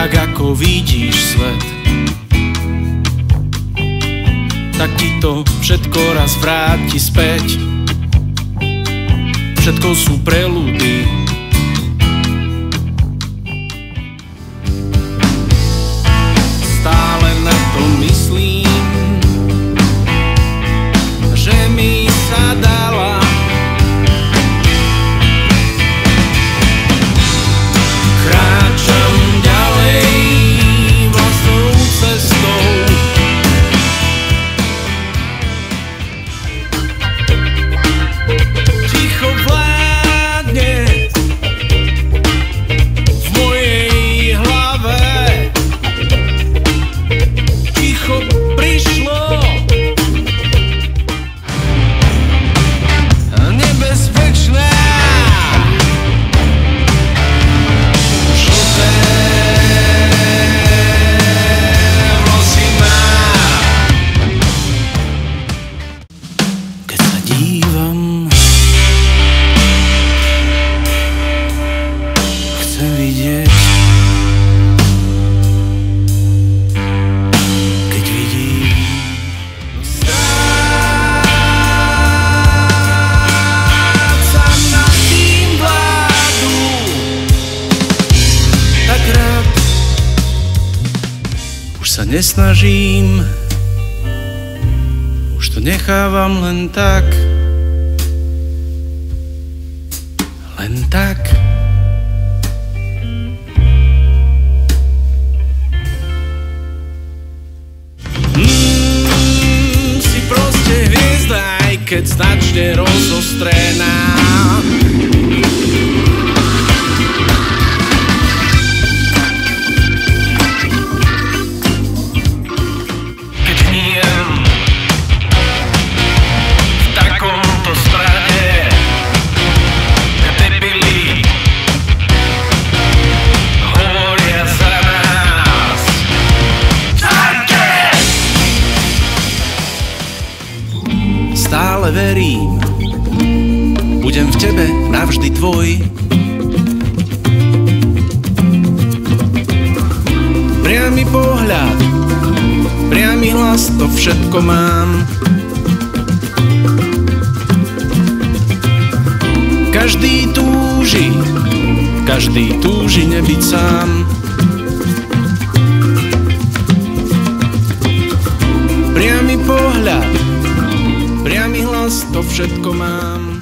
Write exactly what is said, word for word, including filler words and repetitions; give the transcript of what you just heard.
tak ako vidíš svet, tak ti to všetko raz vráti späť. Všetko sú preludy, stále na to myslím, že mi sa dala. Kráčam ďalej vlastnou cestou, ticho vládne v mojej hlave, ticho prišlo nebezpečné. Žlté vlasy má. Keď sa dívam, chcem vidieť. Keď vidím, strácam nad tým vládu. Tak rád už sa nesnažím, už to nechávam len tak, len tak. Mm, si proste hviezda, aj keď značne rozostrená. Keď hníjem v takomto strade, debili hovoria za nás. Stále verím, budem v tebe navždy tvoj. Priamy pohľad, priamy hlas, to všetko mám. Každý túži, každý túži nebyť sám. Priamy pohľad, priamy hlas, to všetko mám.